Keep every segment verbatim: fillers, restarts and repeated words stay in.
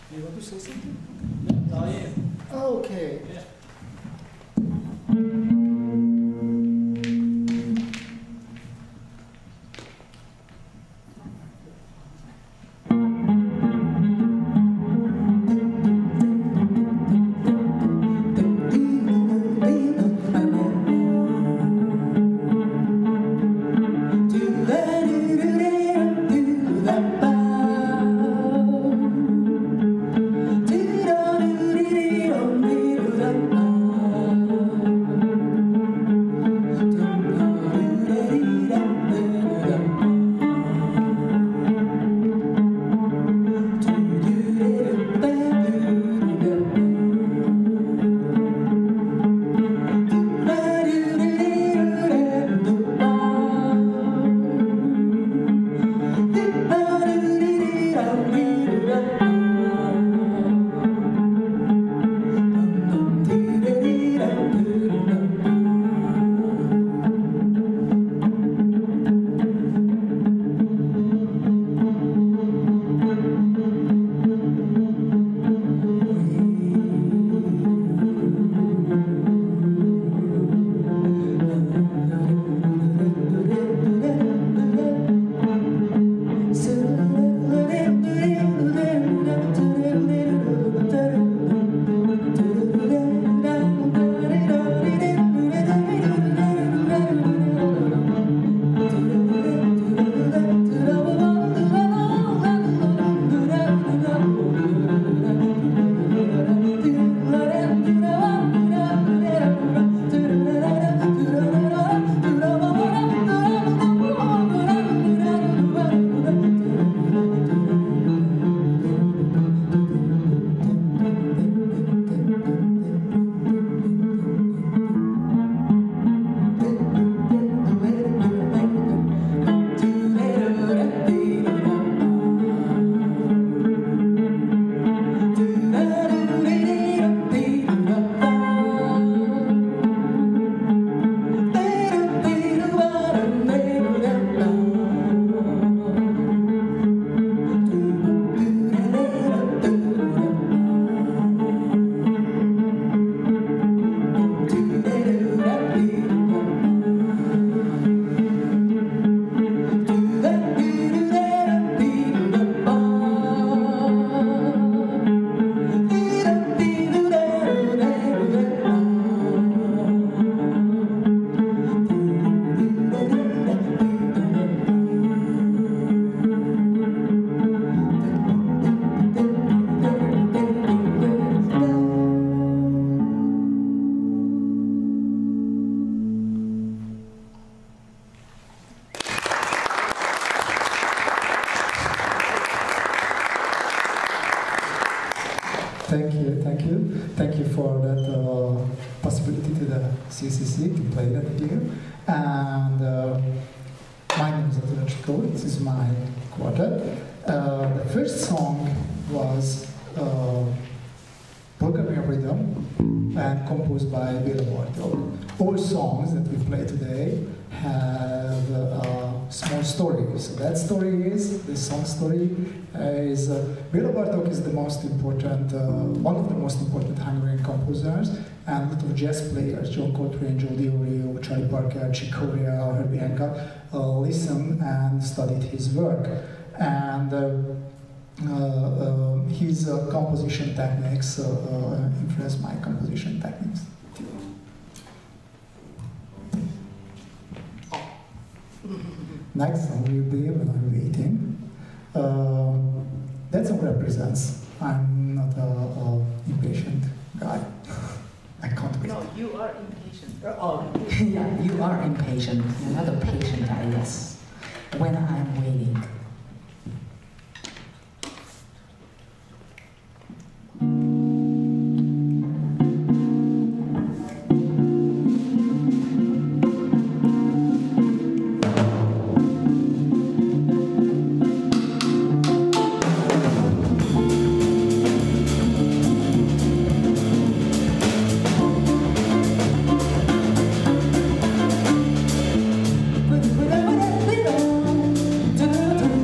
You want to say something? Yeah, I am. Oh, okay. Yeah. Thank you, thank you. Thank you for that uh, possibility to the C C C to play that here. And uh, my name is Attila Csikos, this is my quartet. Uh, the first song was uh, Bulgarian rhythm and composed by Béla Bartók. All songs that we play today have a small story. So that story is, the song story is, uh, Béla Bartók is the most important, uh, one of the most important Hungarian composers, and a lot of jazz players, John Coltrane, Joe Diorio, Charlie Parker, Chick Corea, Herbie Hancock, uh, listened and studied his work. And uh, uh, uh, his uh, composition techniques uh, uh, influenced my composition techniques too. Next song will be When I'm Waiting. Uh, that song represents, I'm not a, a impatient guy. I can't wait. No, you are impatient. Oh. Yeah, you are impatient. You're not a patient guy, yes. When I'm waiting. Da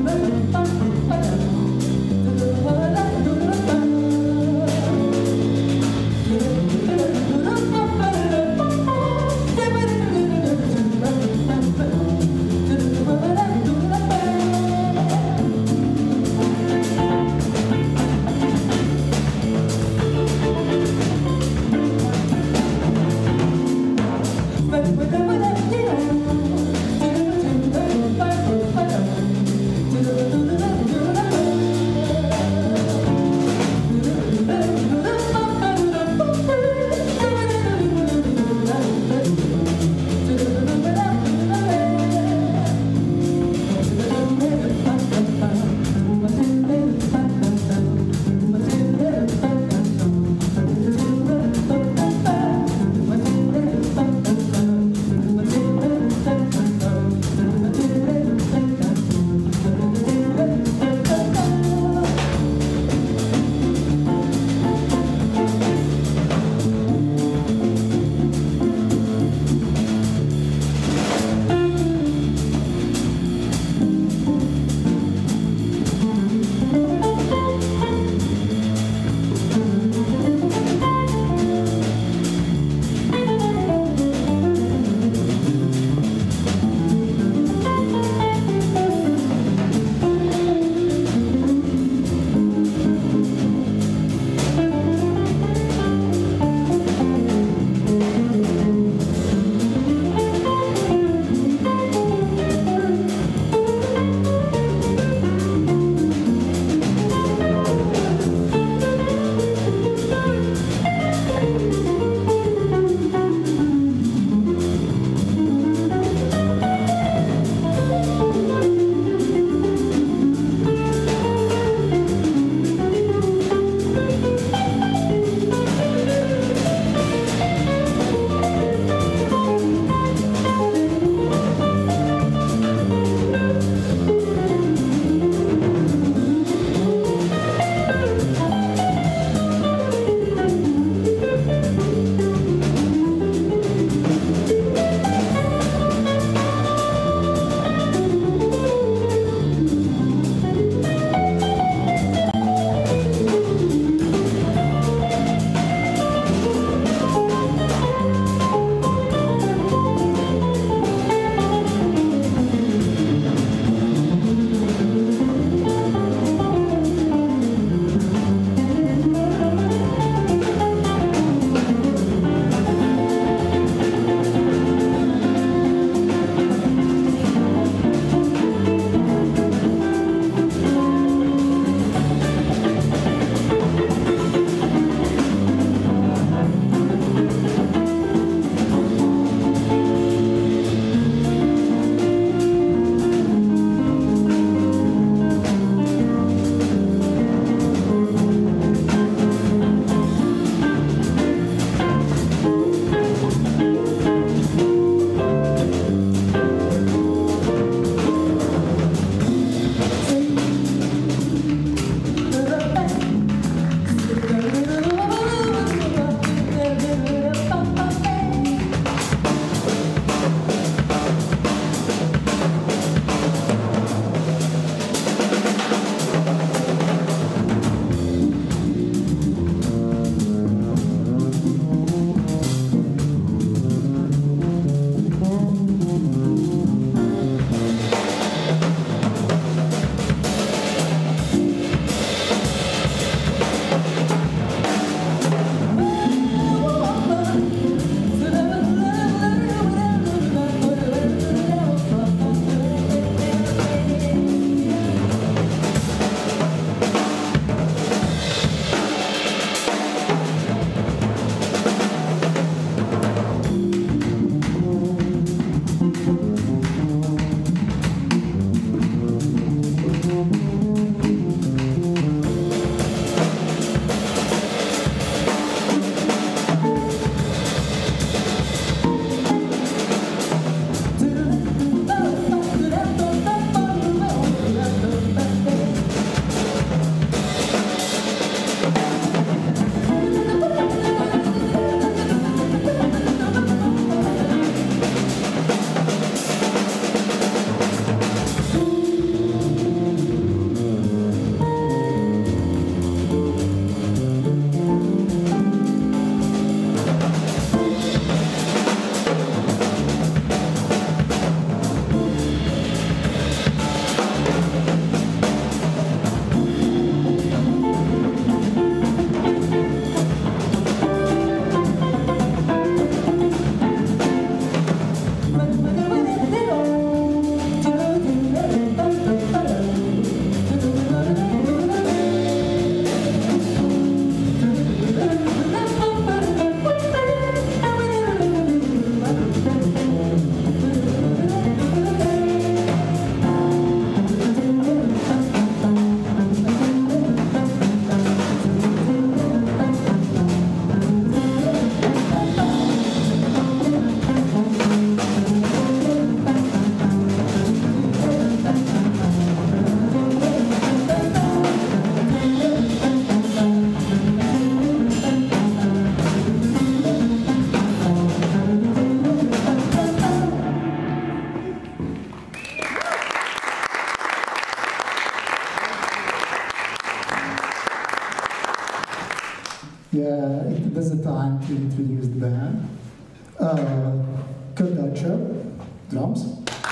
Yeah, it was the time to introduce the band. Uh, Conductor, drums.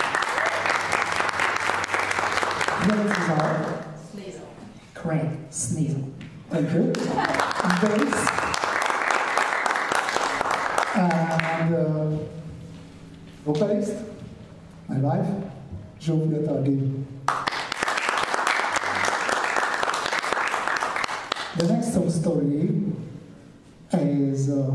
Sneasel. Correct, Sneasel. Thank you. Bass. And uh, vocalist, my wife, Zsofia Tardy. The next song story is, uh,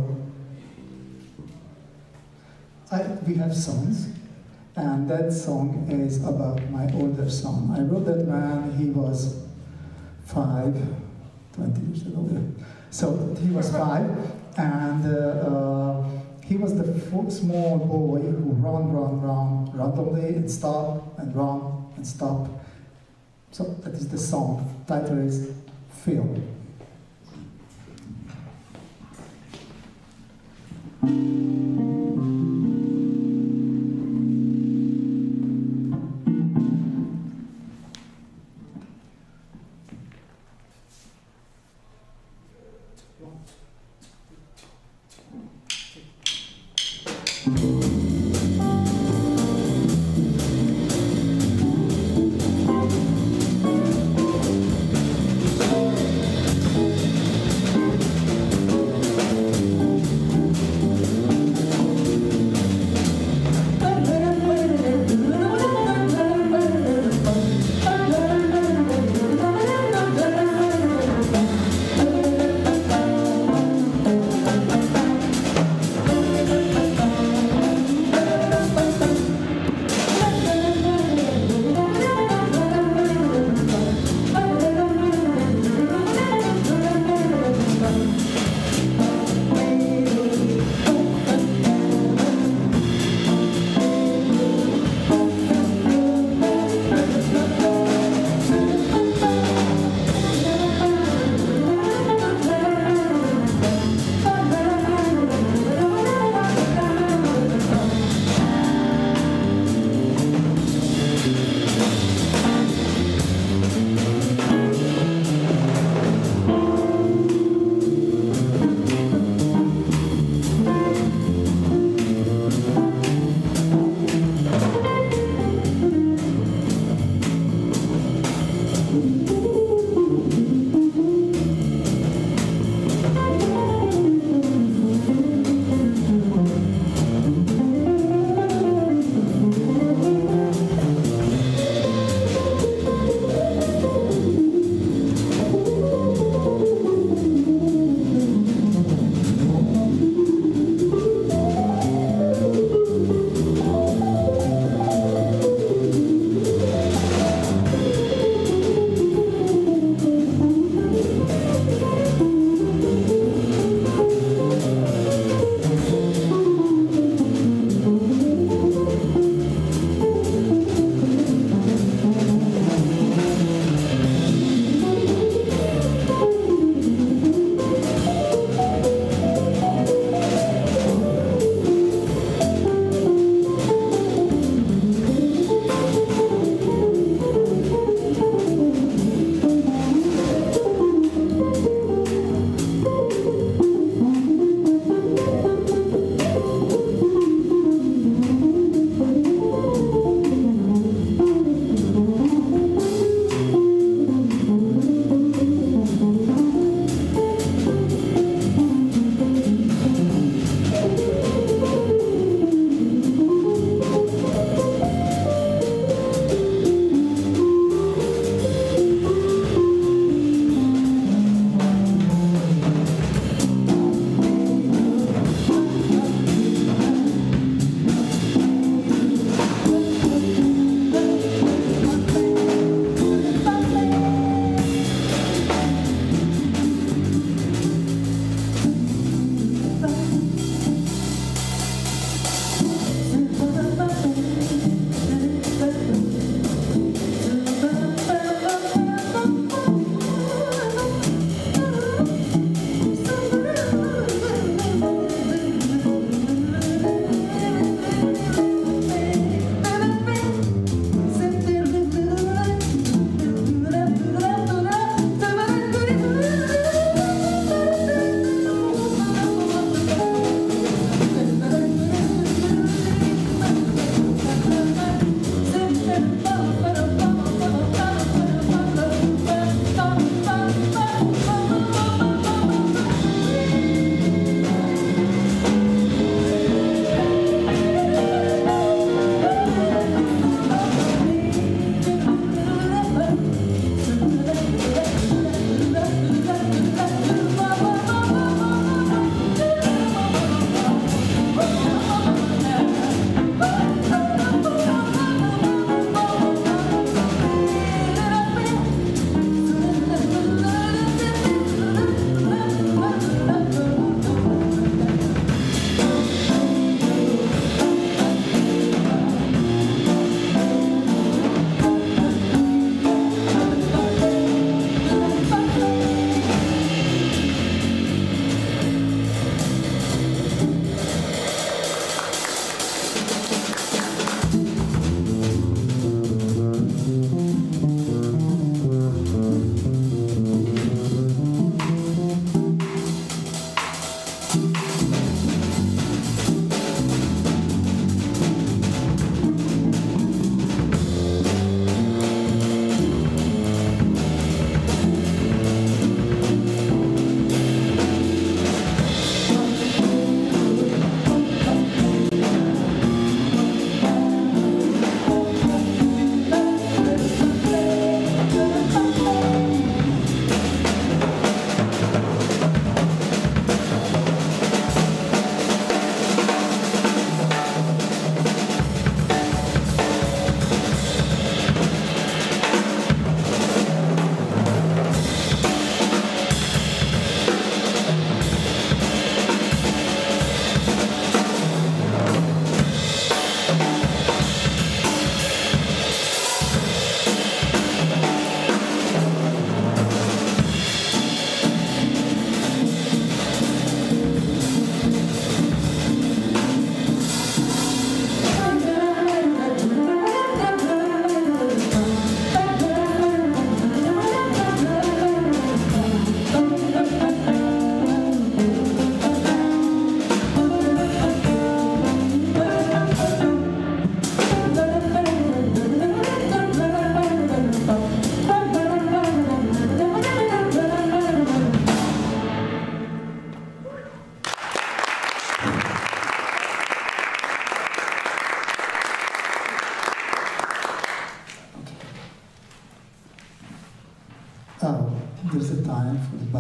I, we have songs, and that song is about my older son. I wrote that when he was five, twenty years ago. So he was five, and uh, uh, he was the first small boy who run, run, run, randomly, and stop, and run, and stop. So that is the song. Title is Film.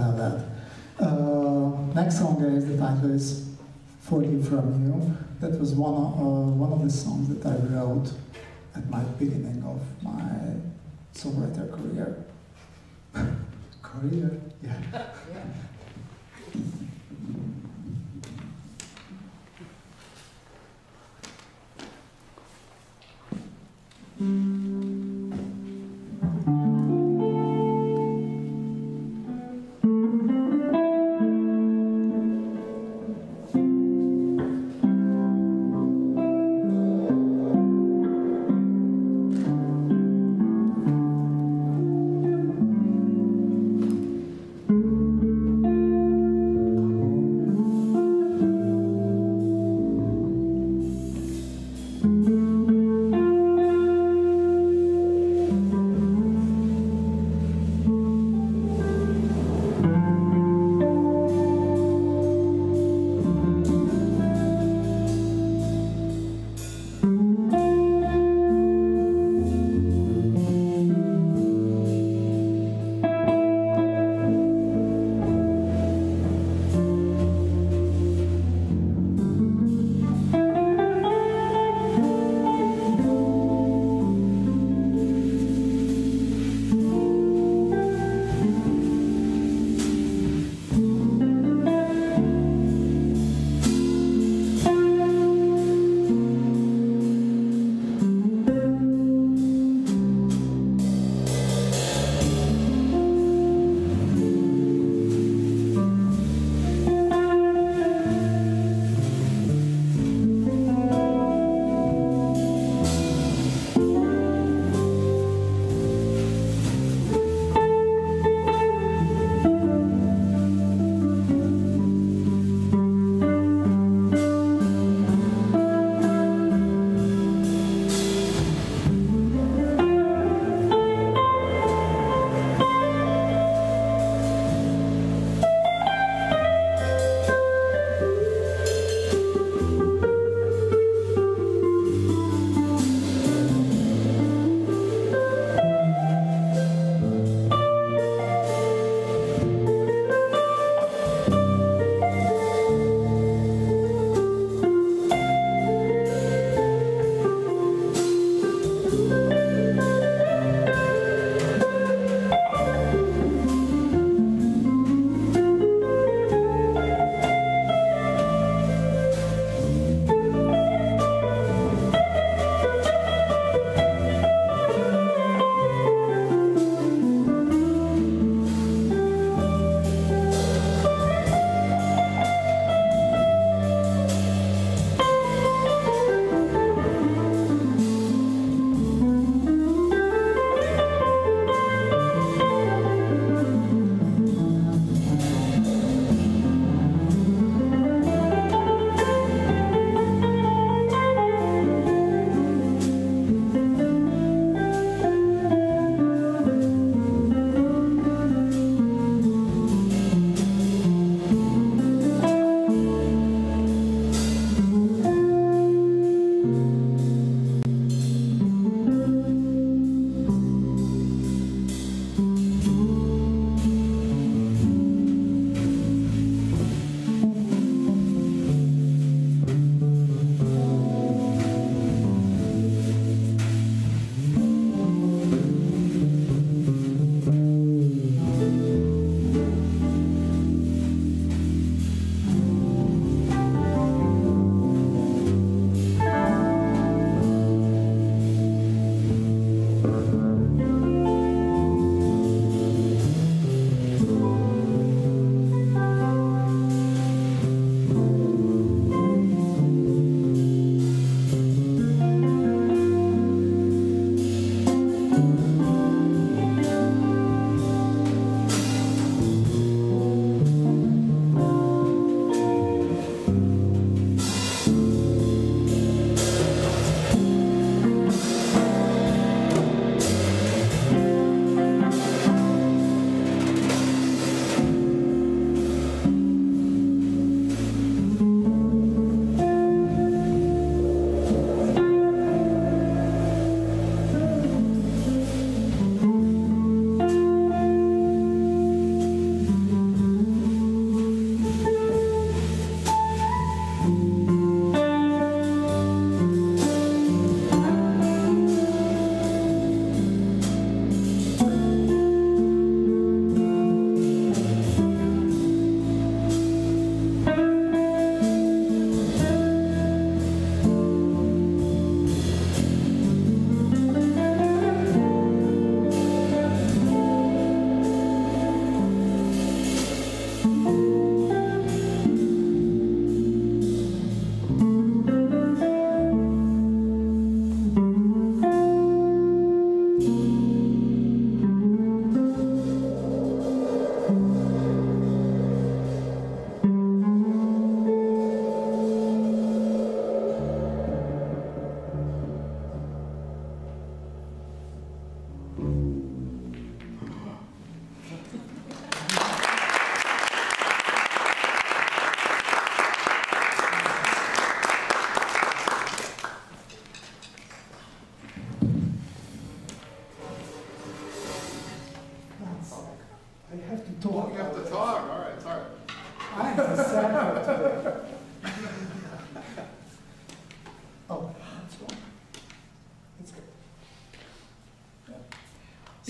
tell that. Uh, next song is, the title is For You From You. That was one of, uh, one of the songs that I wrote at my beginning of my songwriter career. Career? Yeah. Yeah. Thank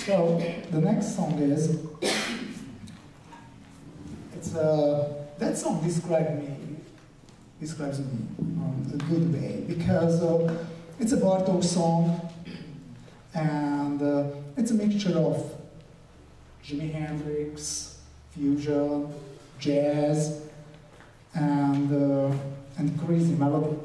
So the next song is, it's uh, that song describes me, describes me um, a good way, because uh, it's a Bartók song, and uh, it's a mixture of Jimi Hendrix, fusion, jazz, and uh, and crazy melody.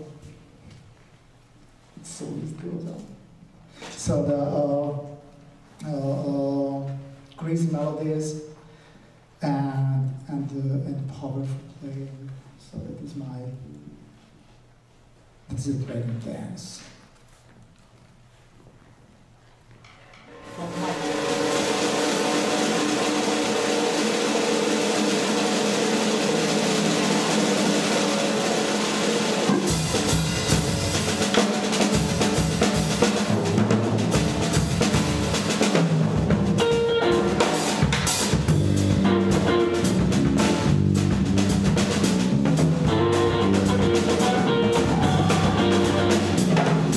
So it goes on. So the uh, uh, uh, crazy melodies and and uh, and powerful playing. So that is my this is wedding dance. Thank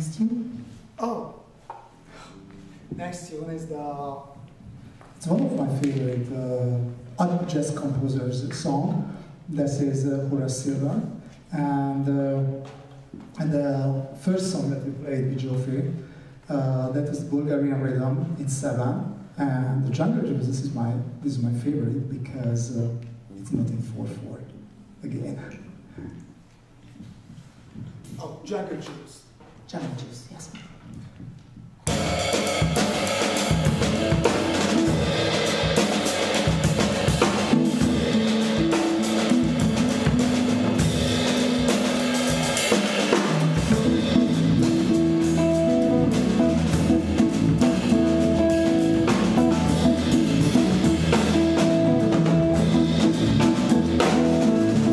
next tune? Oh, next tune is the. It's one of my favorite uh, jazz composers' song. This is uh, Horace Silver, and uh, and the first song that we played with Zsofia, uh, that is Bulgarian rhythm in seven, and the jungle jazz. This is my this is my favorite because uh, it's not in four four again. Oh, jungle jazz. Jungle Juice, yes.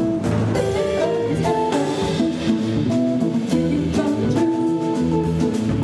Thank you.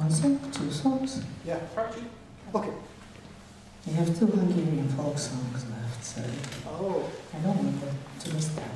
One song, two songs? Yeah, okay. We have two Hungarian folk songs left, so Oh. I don't want to miss that.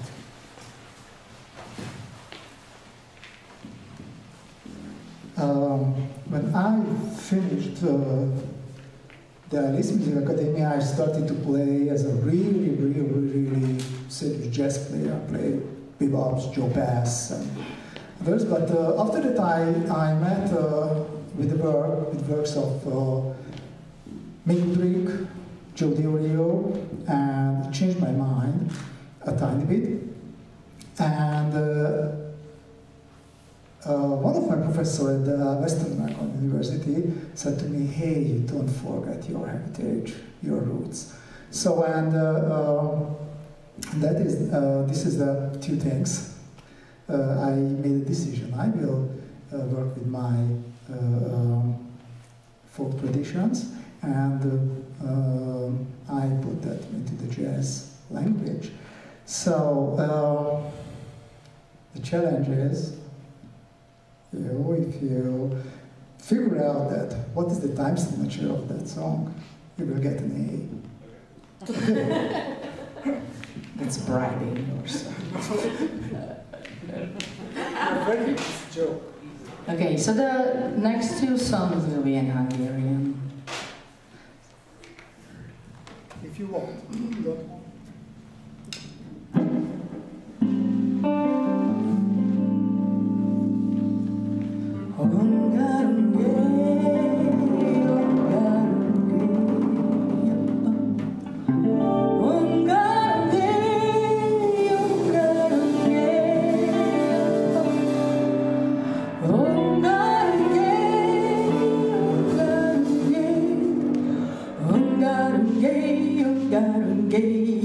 Um, when I finished uh, the Liszt Music Academy, I started to play as a really, really, really serious jazz player. I played bebops, Joe Bass, and others. But uh, after that, I, I met uh, with the work, with works of uh, Mick, Joe Diorio, and it changed my mind a tiny bit. And uh, uh, one of my professors at the Western American University said to me, "Hey, you don't forget your heritage, your roots." So, and uh, uh, that is uh, this is the two things. Uh, I made a decision. I will uh, work with my uh, um, folk traditions, and uh, uh, I put that into the jazz language. So uh, the challenge is, you know, if you figure out that what is the time signature of that song, you will get an A. That's bribing or something. A very joke. Okay, so the next two songs will be in Hungarian. If you want. You don't want. Gay,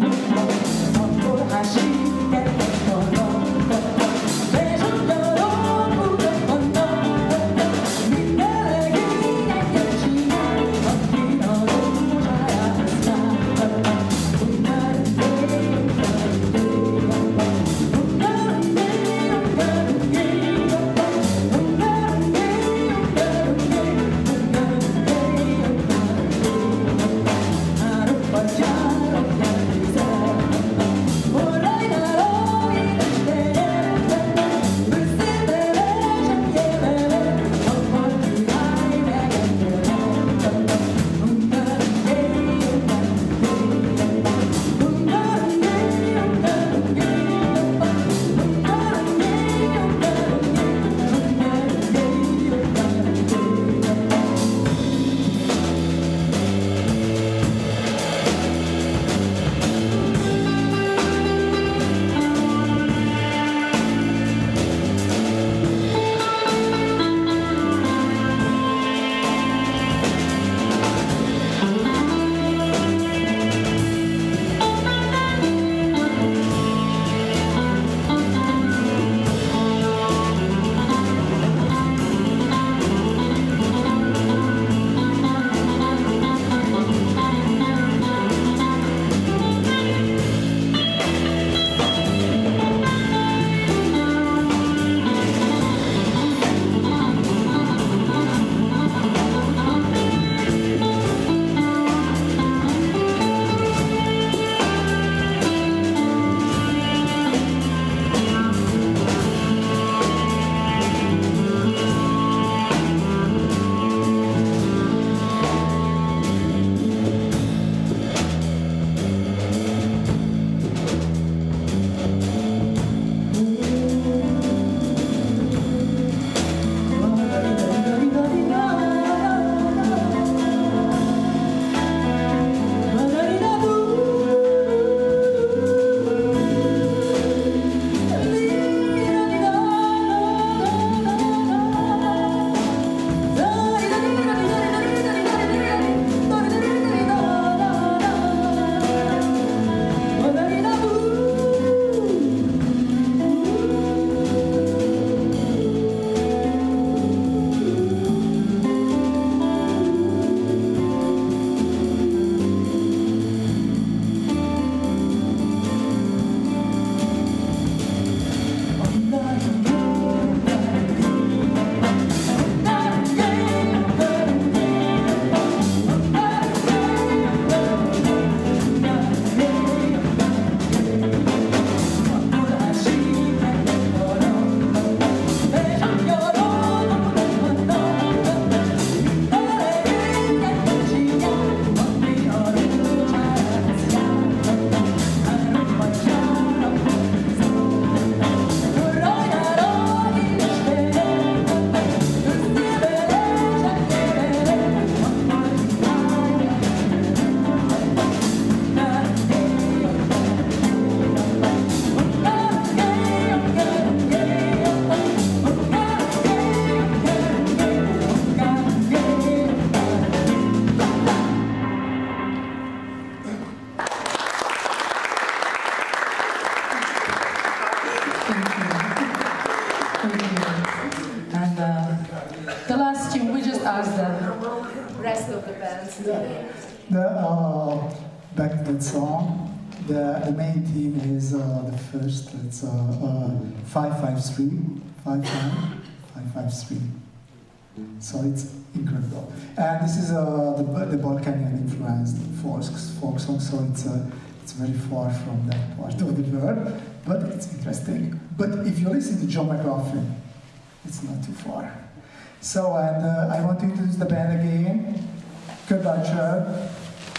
dance. Yeah. The, uh, back to that song, the, the main theme is uh, the first, it's uh, uh, five five three, five five, five five three. So it's incredible. And this is uh, the, the Balkanian influenced folk, folk song, so it's, uh, it's very far from that part of the world, but it's interesting. But if you listen to John McLaughlin, it's not too far. So, and uh, I want to introduce the band again. Good bachelor.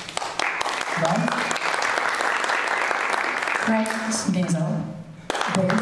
Franz Liszt. Bass.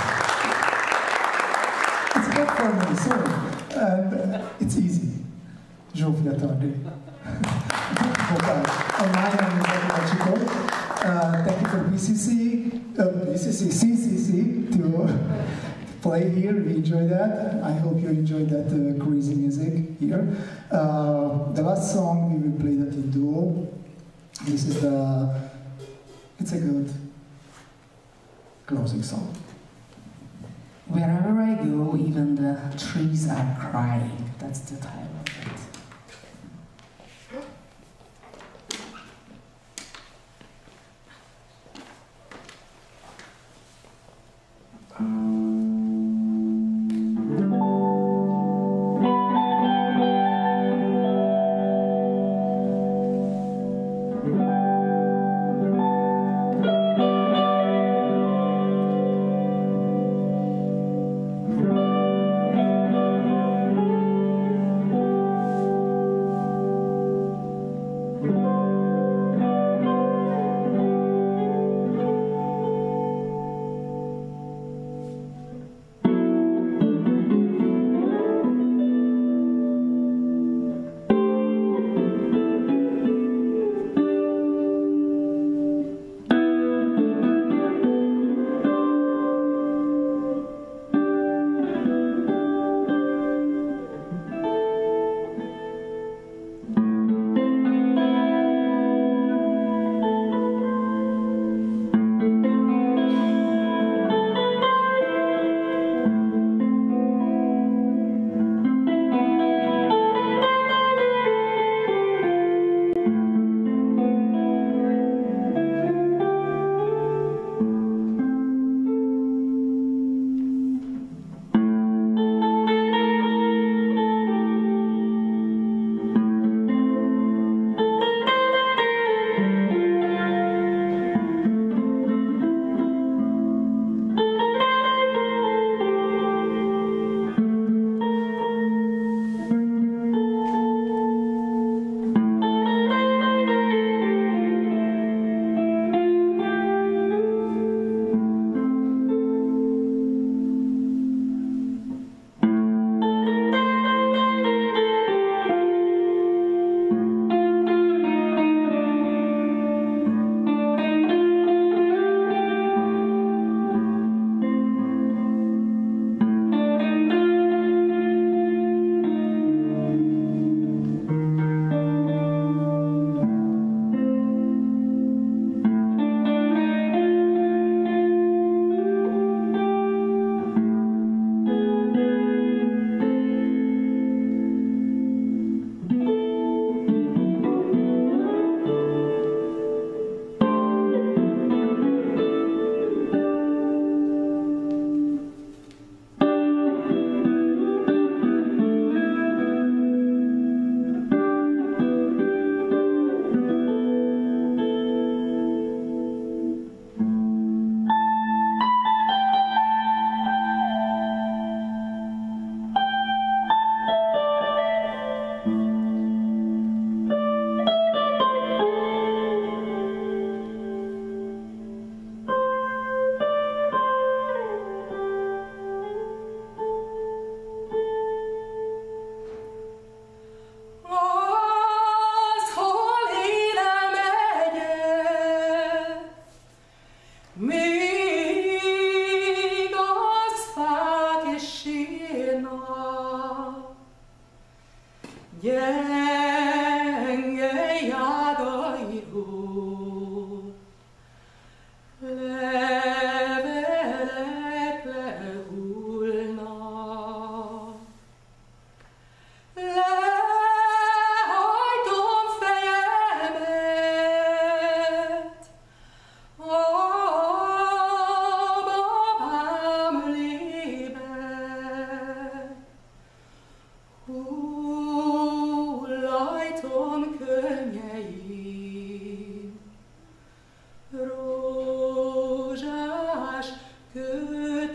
It's good for me, sorry. And uh, it's easy. Zsofia Tardy. Vocal. And my name is Attila Csikos. Uh, thank you for B C C, uh, B C C, C C C to play here. We enjoy that. I hope you enjoyed that uh, crazy music here. Uh, the last song we will play that in duo. This is the, it's a good closing song. Wherever I go, even the trees are crying. That's the title of it.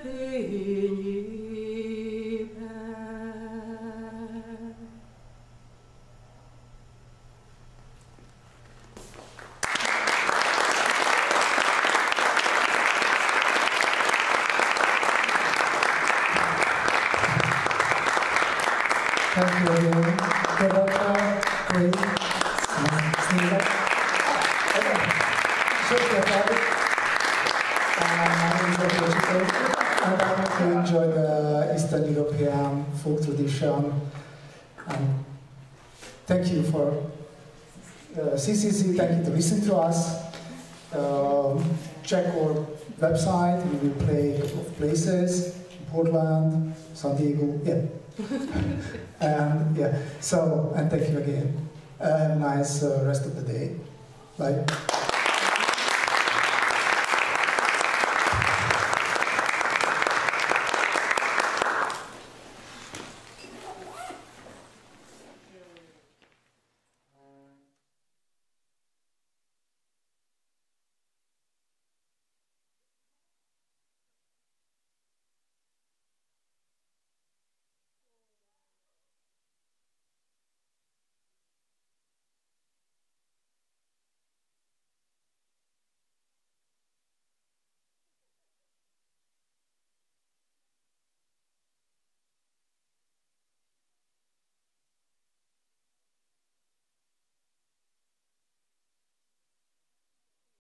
Thank you again. Rebecca, great. Steve. Zsofia Tardy. And Zsofia Csikos. And I hope you enjoy the Eastern European folk tradition. And thank you for uh, C C C. Thank you to listen to us. Um, check our website. We will play a couple of places. Portland, San Diego. Yeah. And yeah, so, and thank you again. Uh, have a nice uh, rest of the day. Bye.